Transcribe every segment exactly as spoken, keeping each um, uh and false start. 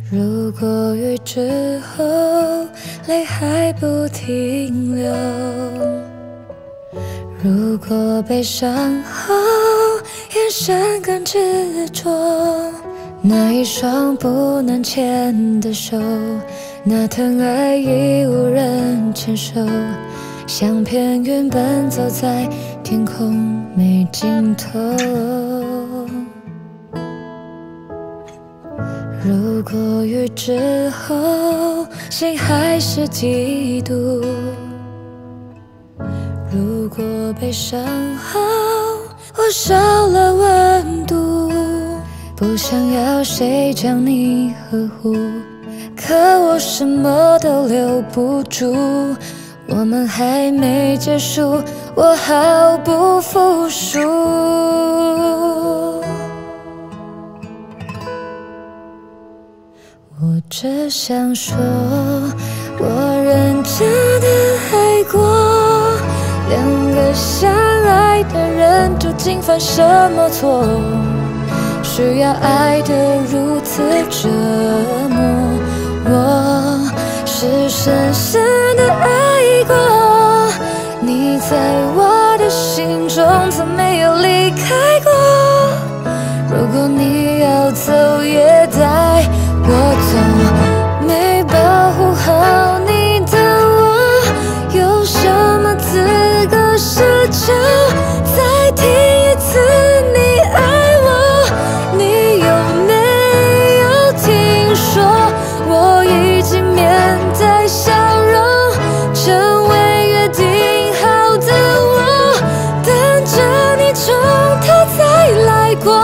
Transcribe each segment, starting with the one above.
如果雨之后泪还不停留，如果悲伤后眼神更执着，那一双不能牵的手，那疼爱已无人牵手，像片云奔走在天空没尽头。如果雨之后心还是嫉妒，如果悲伤后我少了温度，不想要谁将你呵护，可我什么都留不住，我们还没结束，我毫不服输。我只想说，我认真的爱过，两个相爱的人究竟犯什么错，需要爱得如此折磨。我是深深的爱过，你在我的心中从没有离开过。如果你要走也带我走，没保护好你的我，有什么资格奢求再听一次你爱我？你有没有听说，我已经面带笑容，成为约定好的我，等着你从头再来过。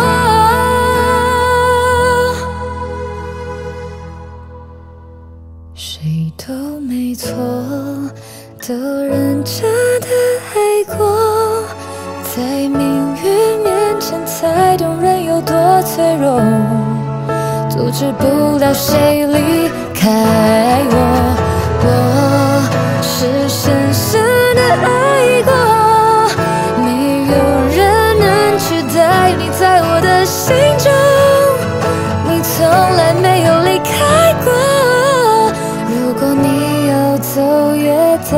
谁都没错，都认真的爱过，在命运面前才懂人有多脆弱，阻止不了谁离开我。我是深深的爱过，没有人能取代你在我的心中，你从来没有离开过。如果你要走也带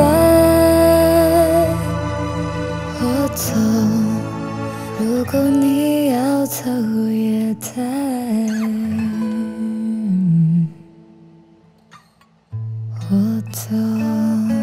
我走，如果你要走也带我走。